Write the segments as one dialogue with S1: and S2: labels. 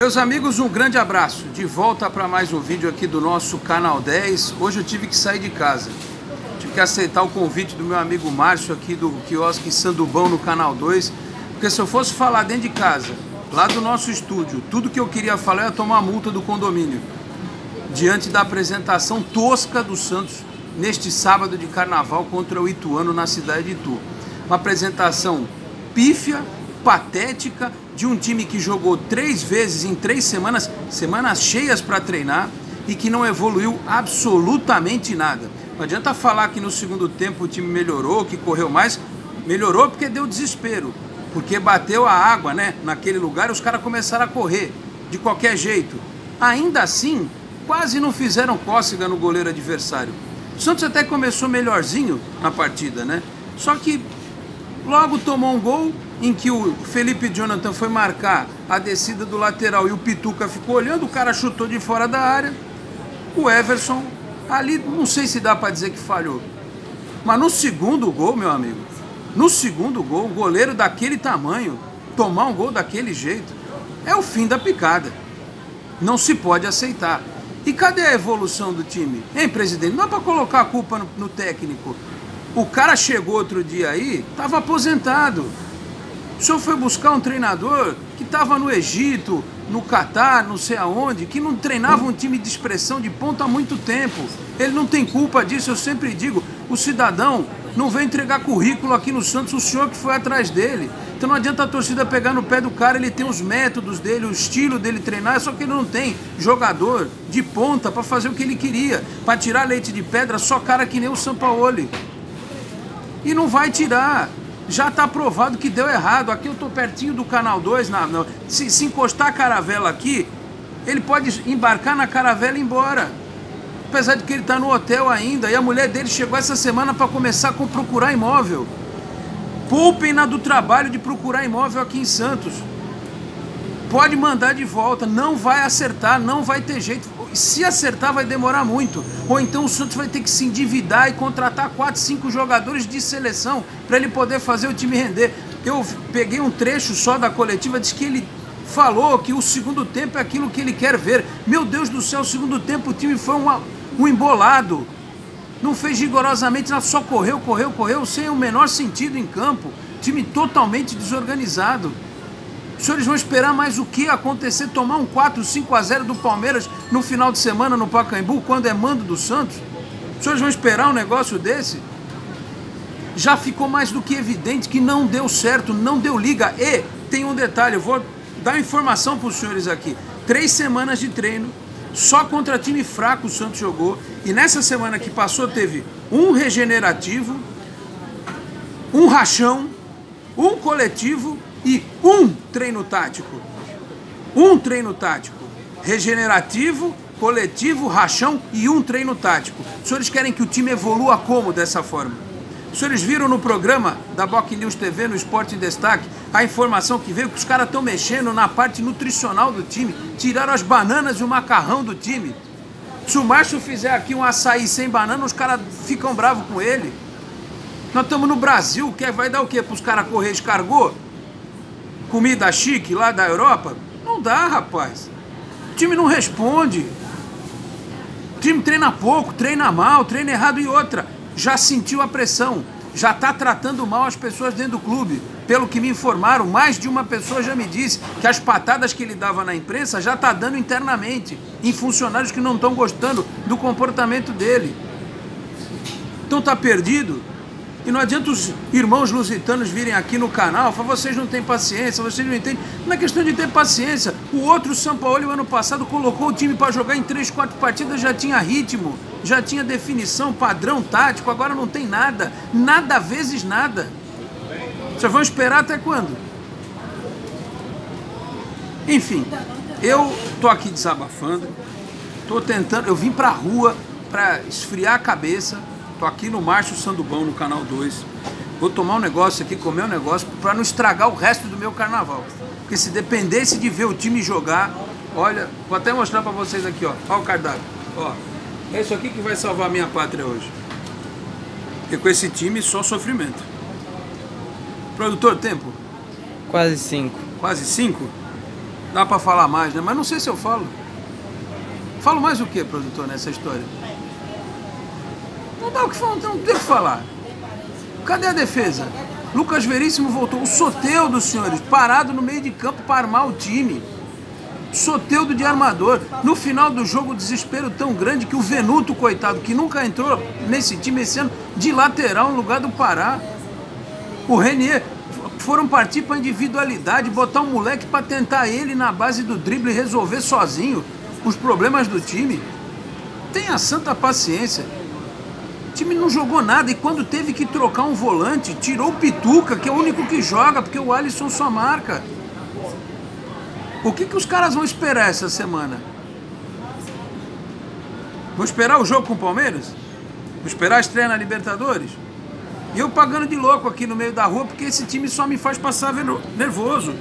S1: Meus amigos, um grande abraço. De volta para mais um vídeo aqui do nosso Canal 10. Hoje eu tive que sair de casa. Tive que aceitar o convite do meu amigo Márcio aqui do quiosque Sandubão no Canal 2. Porque se eu fosse falar dentro de casa, lá do nosso estúdio, tudo que eu queria falar ia tomar multa do condomínio. Diante da apresentação tosca do Santos neste sábado de carnaval contra o Ituano na cidade de Itu. Uma apresentação pífia, patética, de um time que jogou 3 vezes em 3 semanas, semanas cheias para treinar e que não evoluiu absolutamente nada. Não adianta falar que no segundo tempo o time melhorou, que correu mais. Melhorou porque deu desespero, porque bateu a água, né, naquele lugar e os caras começaram a correr de qualquer jeito. Ainda assim, quase não fizeram cócega no goleiro adversário. O Santos até começou melhorzinho na partida, né? Só que logo tomou um gol em que o Felipe Jonathan foi marcar a descida do lateral e o Pituca ficou olhando, o cara chutou de fora da área. O Everson, ali não sei se dá para dizer que falhou. Mas no segundo gol, meu amigo, no segundo gol, o goleiro daquele tamanho, tomar um gol daquele jeito, é o fim da picada. Não se pode aceitar. E cadê a evolução do time? Hein, presidente? Não é para colocar a culpa no técnico. O cara chegou outro dia aí, estava aposentado. O senhor foi buscar um treinador que estava no Egito, no Catar, não sei aonde, que não treinava um time de expressão de ponta há muito tempo. Ele não tem culpa disso, eu sempre digo. O cidadão não veio entregar currículo aqui no Santos, o senhor que foi atrás dele. Então não adianta a torcida pegar no pé do cara, ele tem os métodos dele, o estilo dele treinar, só que ele não tem jogador de ponta para fazer o que ele queria. Para tirar leite de pedra, só cara que nem o Sampaoli. E não vai tirar. Já está provado que deu errado. Aqui eu estou pertinho do Canal 2. Se encostar a caravela aqui, ele pode embarcar na caravela e ir embora. Apesar de que ele está no hotel ainda. E a mulher dele chegou essa semana para começar a procurar imóvel. Poupem-na do trabalho de procurar imóvel aqui em Santos. Pode mandar de volta. Não vai acertar, não vai ter jeito. Se acertar vai demorar muito. Ou então o Santos vai ter que se endividar e contratar 4, 5 jogadores de seleção para ele poder fazer o time render. Eu peguei um trecho só da coletiva, diz que ele falou que o segundo tempo é aquilo que ele quer ver. Meu Deus do céu, o segundo tempo o time foi um embolado. Não fez rigorosamente nada, só correu, sem o menor sentido em campo. Time totalmente desorganizado. Os senhores vão esperar mais o que acontecer? Tomar um 4, 5-0 do Palmeiras no final de semana no Pacaembu, quando é mando do Santos? Os senhores vão esperar um negócio desse? Já ficou mais do que evidente que não deu certo, não deu liga. E tem um detalhe, eu vou dar informação para os senhores aqui. 3 semanas de treino, só contra time fraco o Santos jogou. E nessa semana que passou teve um regenerativo, um rachão, um coletivo e um treino tático. Um treino tático. Regenerativo, coletivo, rachão e um treino tático. Os senhores querem que o time evolua como dessa forma? Os senhores viram no programa da Boc News TV, no Esporte em Destaque, a informação que veio que os caras estão mexendo na parte nutricional do time. Tiraram as bananas e o macarrão do time. Se o Márcio fizer aqui um açaí sem banana, os caras ficam bravos com ele. Nós estamos no Brasil, vai dar o quê? Para os caras correr escargot? Comida chique lá da Europa? Não dá, rapaz. O time não responde. O time treina pouco, treina mal, treina errado e outra. Já sentiu a pressão. Já está tratando mal as pessoas dentro do clube. Pelo que me informaram, mais de uma pessoa já me disse que as patadas que ele dava na imprensa já está dando internamente em funcionários que não estão gostando do comportamento dele. Então tá perdido. E não adianta os irmãos lusitanos virem aqui no canal e falar, vocês não têm paciência, vocês não entendem. Não é questão de ter paciência. O outro Sampaoli, o ano passado, colocou o time para jogar em 3, 4 partidas, já tinha ritmo, já tinha definição, padrão tático, agora não tem nada. Nada vezes nada. Vocês vão esperar até quando? Enfim, eu tô aqui desabafando, tô tentando, eu vim pra rua para esfriar a cabeça. Tô aqui no Márcio Sandubão, no Canal 2. Vou tomar um negócio aqui, comer um negócio, para não estragar o resto do meu carnaval. Porque se dependesse de ver o time jogar, olha, vou até mostrar para vocês aqui, ó. Ó o cardápio, ó. É isso aqui que vai salvar a minha pátria hoje. Porque com esse time, só sofrimento. Produtor, tempo?
S2: Quase 5.
S1: Quase 5? Dá pra falar mais, né? Mas não sei se eu falo. Falo mais o que, produtor, nessa história? Não dá o que falar, não tem o que falar. Cadê a defesa? Lucas Veríssimo voltou. O Soteldo, senhores, parado no meio de campo para armar o time. Soteldo de armador. No final do jogo, o desespero tão grande que o Venuto, coitado, que nunca entrou nesse time esse ano, de lateral no lugar do Pará. O Renier foram partir para individualidade, botar um moleque para tentar ele na base do drible resolver sozinho os problemas do time. Tenha santa paciência. O time não jogou nada e quando teve que trocar um volante, tirou o Pituca, que é o único que joga, porque o Alisson só marca. O que os caras vão esperar essa semana? Vão esperar o jogo com o Palmeiras? Vão esperar a estreia na Libertadores? E eu pagando de louco aqui no meio da rua, porque esse time só me faz passar nervoso.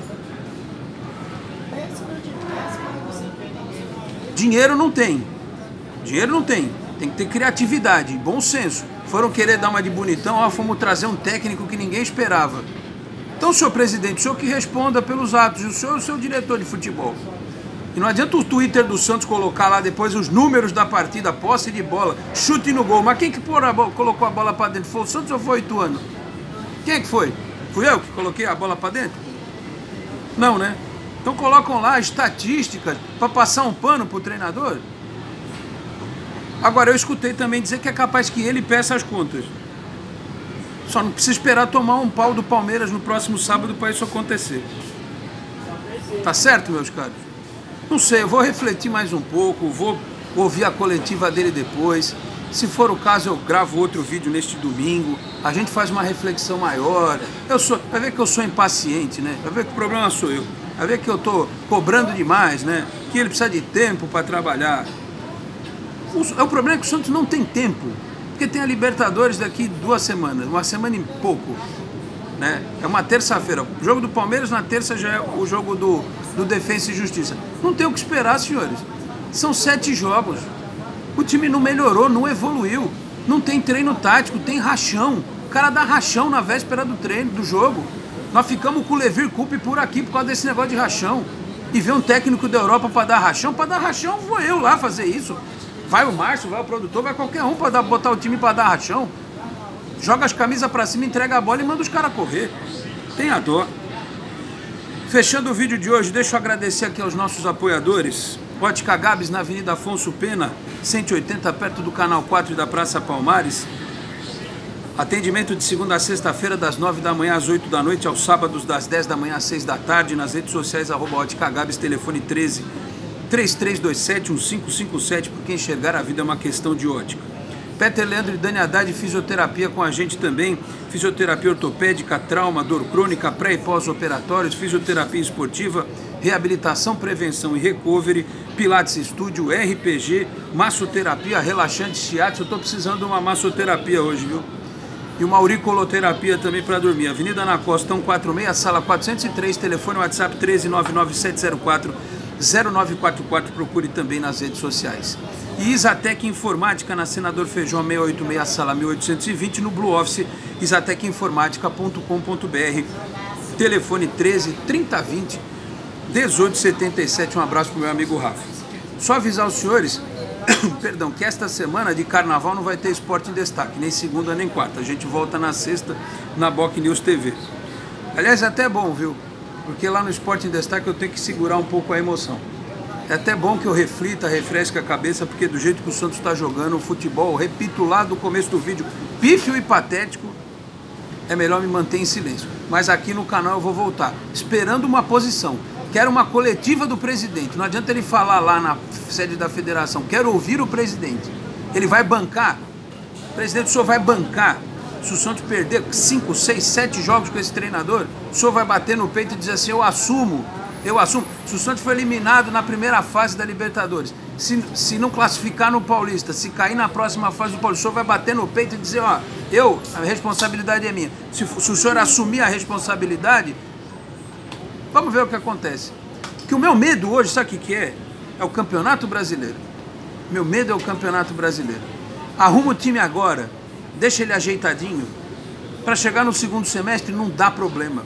S1: Dinheiro não tem. Dinheiro não tem. Tem que ter criatividade, bom senso. Foram querer dar uma de bonitão, ó, fomos trazer um técnico que ninguém esperava. Então, senhor presidente, o senhor que responda pelos atos, e o senhor é o seu diretor de futebol. E não adianta o Twitter do Santos colocar lá depois os números da partida, posse de bola, chute no gol. Mas quem que colocou a bola para dentro? Foi o Santos ou foi o Ituano? Quem é que foi? Fui eu que coloquei a bola para dentro? Não, né? Então colocam lá estatísticas para passar um pano pro treinador. Agora, eu escutei também dizer que é capaz que ele peça as contas. Só não precisa esperar tomar um pau do Palmeiras no próximo sábado para isso acontecer. Tá certo, meus caros? Não sei, eu vou refletir mais um pouco, vou ouvir a coletiva dele depois. Se for o caso, eu gravo outro vídeo neste domingo. A gente faz uma reflexão maior. Vai ver que eu sou impaciente, né? Vai ver que o problema sou eu. Vai ver que eu tô cobrando demais, né? Que ele precisa de tempo para trabalhar. O problema é que o Santos não tem tempo. Porque tem a Libertadores daqui 2 semanas, uma semana e pouco, né? É uma terça-feira. O jogo do Palmeiras na terça já é o jogo do Defensa e Justiça. Não tem o que esperar, senhores. São 7 jogos. O time não melhorou, não evoluiu. Não tem treino tático, tem rachão. O cara dá rachão na véspera do treino, do jogo. Nós ficamos com o Levir Coupe por aqui por causa desse negócio de rachão. E ver um técnico da Europa para dar rachão, vou eu lá fazer isso. Vai o Márcio, vai o produtor, vai qualquer um para botar o time para dar rachão. Joga as camisas para cima, entrega a bola e manda os caras correr. Tenha dó. Fechando o vídeo de hoje, deixa eu agradecer aqui aos nossos apoiadores. Ótica Gabs na Avenida Afonso Pena, 180, perto do Canal 4 e da Praça Palmares. Atendimento de segunda a sexta-feira, das 9 da manhã às 8 da noite, aos sábados das 10 da manhã às 6 da tarde, nas redes sociais, @Ótica Gabs, telefone 13-3327-1557, porque enxergar a vida é uma questão de ótica. Peter Leandro e Dani Haddad, fisioterapia com a gente também, fisioterapia ortopédica, trauma, dor crônica, pré e pós-operatórios, fisioterapia esportiva, reabilitação, prevenção e recovery, pilates estúdio, RPG, massoterapia, relaxante, shiatsu. Eu tô precisando de uma massoterapia hoje, viu? E uma auriculoterapia também para dormir. Avenida Ana Costa, 146, sala 403, telefone WhatsApp 13997040944, procure também nas redes sociais. E Isatec Informática na Senador Feijó 686, sala 1820, no Blue Office, isatecinformática.com.br, telefone 13-3020 1877. Um abraço pro meu amigo Rafa. Só avisar os senhores, perdão, que esta semana de carnaval não vai ter Esporte em Destaque, nem segunda nem quarta. A gente volta na sexta na Boc News TV. Aliás, é até bom, viu? Porque lá no Esporte em Destaque eu tenho que segurar um pouco a emoção. É até bom que eu reflita, refresque a cabeça, porque do jeito que o Santos está jogando o futebol, repito lá do começo do vídeo, pífio e patético, é melhor me manter em silêncio. Mas aqui no canal eu vou voltar, esperando uma posição. Quero uma coletiva do presidente. Não adianta ele falar lá na sede da federação. Quero ouvir o presidente. Ele vai bancar. Presidente, o senhor vai bancar. Se o Santos perder 5, 6, 7 jogos com esse treinador, o senhor vai bater no peito e dizer assim, eu assumo. Se o Santos foi eliminado na primeira fase da Libertadores, se não classificar no Paulista, se cair na próxima fase do Paulista, o senhor vai bater no peito e dizer, ó, a responsabilidade é minha. Se o senhor assumir a responsabilidade, vamos ver o que acontece. Porque o meu medo hoje, sabe o que é? É o Campeonato Brasileiro. Meu medo é o Campeonato Brasileiro. Arruma o time agora, deixa ele ajeitadinho, para chegar no segundo semestre não dá problema.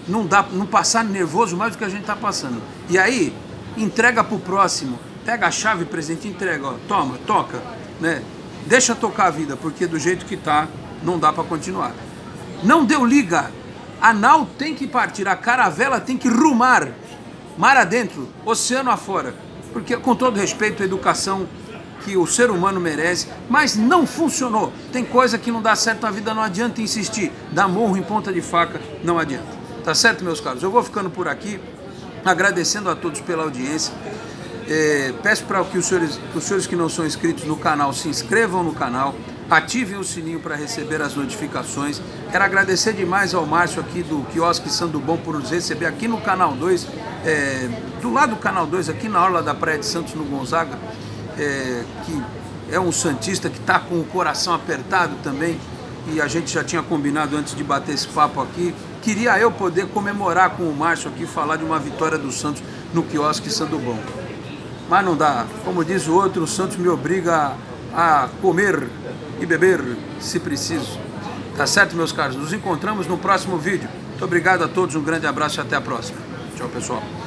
S1: não passar nervoso mais do que a gente está passando. E aí, entrega para o próximo, pega a chave, presente, entrega, ó, toma, toca, né? Deixa tocar a vida, porque do jeito que tá, não dá para continuar. Não deu liga, a nau tem que partir, a caravela tem que rumar, mar adentro, oceano afora, porque com todo respeito à educação que o ser humano merece, mas não funcionou. Tem coisa que não dá certo na vida, não adianta insistir, dá morro em ponta de faca, não adianta. Tá certo, meus caros? Eu vou ficando por aqui, agradecendo a todos pela audiência. Peço para que os senhores que não são inscritos no canal se inscrevam no canal, ativem o sininho para receber as notificações. Quero agradecer demais ao Márcio aqui do Quiosque Sandubão por nos receber aqui no Canal 2, do lado do Canal 2, aqui na orla da Praia de Santos, no Gonzaga, que é um santista que está com o coração apertado também, e a gente já tinha combinado antes de bater esse papo aqui. Queria eu poder comemorar com o Márcio aqui, falar de uma vitória do Santos no Quiosque Sandubão. Mas não dá, como diz o outro, o Santos me obriga a comer e beber se preciso. Tá certo, meus caros? Nos encontramos no próximo vídeo. Muito obrigado a todos, um grande abraço e até a próxima. Tchau, pessoal.